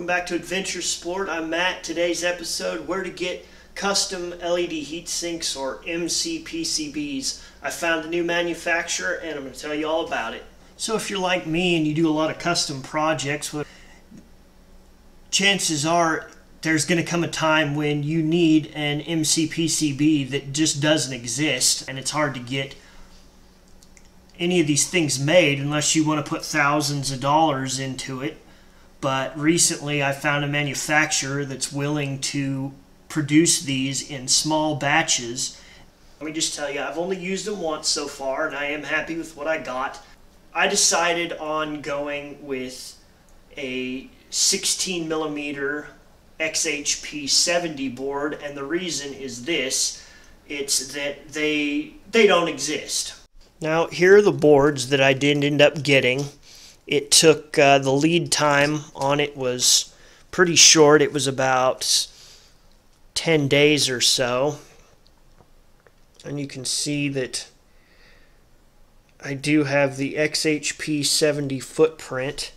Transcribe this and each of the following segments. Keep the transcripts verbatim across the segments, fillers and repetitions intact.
Welcome back to Adventure Sport. I'm Matt. Today's episode, where to get custom L E D heat sinks or M C P C Bs. I found a new manufacturer and I'm going to tell you all about it. So if you're like me and you do a lot of custom projects, well, chances are there's going to come a time when you need an M C P C B that just doesn't exist, and it's hard to get any of these things made unless you want to put thousands of dollars into it. But recently I found a manufacturer that's willing to produce these in small batches. Let me just tell you, I've only used them once so far and I am happy with what I got. I decided on going with a sixteen millimeter X H P seventy board, and the reason is this: it's that they they don't exist. Now here are the boards that I did end up getting. It took, uh, the lead time on it was pretty short. It was about ten days or so. And you can see that I do have the X H P seventy footprint.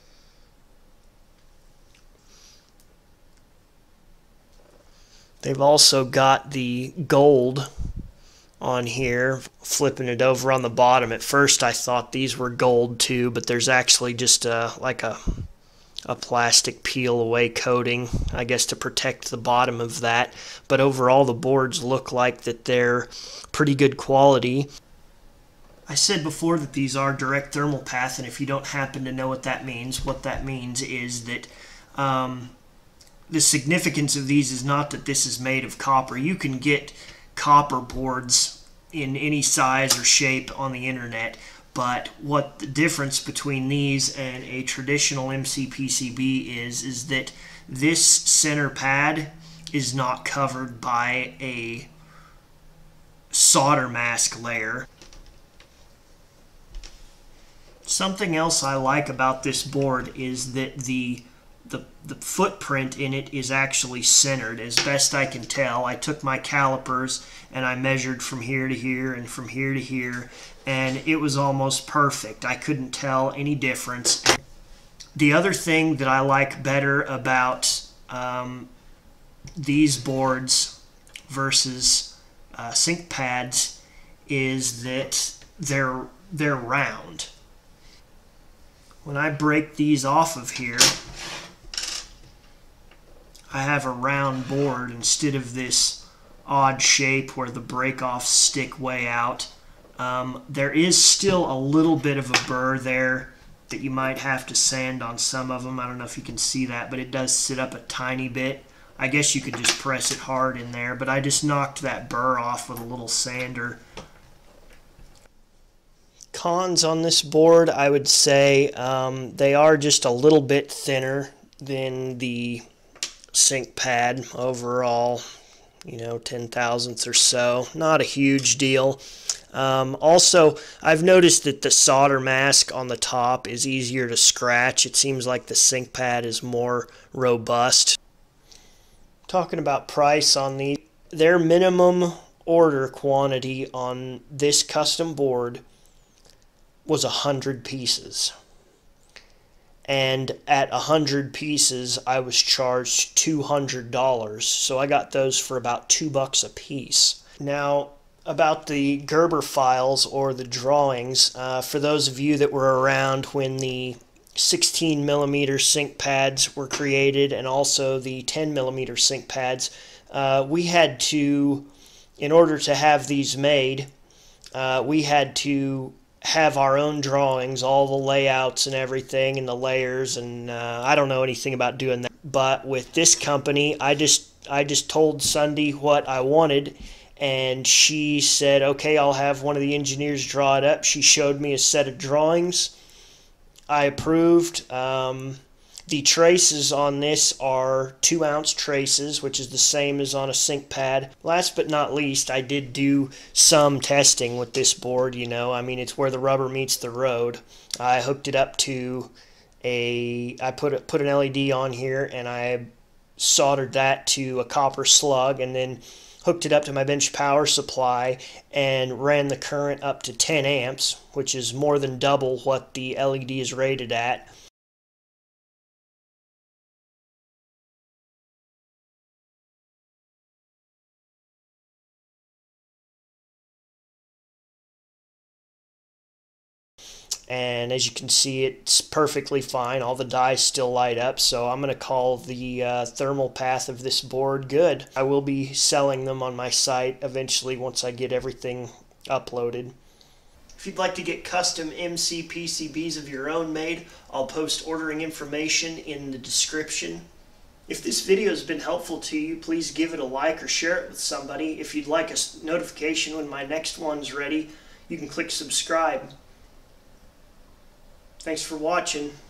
They've also got the gold on here, flipping it over on the bottom. At first I thought these were gold too, but there's actually just a, like a, a plastic peel away coating, I guess, to protect the bottom of that. But overall the boards look like that they're pretty good quality. I said before that these are direct thermal path, and if you don't happen to know what that means, what that means is that um, the significance of these is not that this is made of copper. You can get copper boards in any size or shape on the internet, but what the difference between these and a traditional M C P C B is is that this center pad is not covered by a solder mask layer. Something else I like about this board is that the The, the footprint in it is actually centered, as best I can tell. I took my calipers and I measured from here to here and from here to here, and it was almost perfect. I couldn't tell any difference. The other thing that I like better about um, these boards versus uh, sink pads is that they're, they're round. When I break these off of here, I have a round board instead of this odd shape where the break-offs stick way out. Um, there is still a little bit of a burr there that you might have to sand on some of them. I don't know if you can see that, but it does sit up a tiny bit. I guess you could just press it hard in there, but I just knocked that burr off with a little sander. Cons on this board, I would say um, they are just a little bit thinner than the sink pad overall, you know, ten thousandths or so. Not a huge deal. Um, also, I've noticed that the solder mask on the top is easier to scratch. It seems like the sink pad is more robust. Talking about price on these, their minimum order quantity on this custom board was a hundred pieces. And at one hundred pieces, I was charged two hundred dollars. So I got those for about two bucks a piece. Now, about the Gerber files or the drawings, uh, for those of you that were around when the sixteen millimeter sink pads were created and also the ten millimeter sink pads, uh, we had to, in order to have these made, uh, we had to have our own drawings, all the layouts and everything and the layers, and uh, I don't know anything about doing that. But with this company, I just I just told Sundy what I wanted, and she said, okay, I'll have one of the engineers draw it up. She showed me a set of drawings. I approved. Um, the traces on this are two ounce traces, which is the same as on a sink pad. Last but not least, I did do some testing with this board. You know, I mean, it's where the rubber meets the road. I hooked it up to a, I put, a, put an L E D on here, and I soldered that to a copper slug, and then hooked it up to my bench power supply and ran the current up to ten amps, which is more than double what the L E D is rated at. and as you can see, it's perfectly fine. All the dyes still light up, so I'm going to call the uh, thermal path of this board good. I will be selling them on my site eventually once I get everything uploaded. If you'd like to get custom M C P C Bs of your own made, I'll post ordering information in the description. If this video has been helpful to you, please give it a like or share it with somebody. If you'd like a notification when my next one's ready, you can click subscribe. Thanks for watching.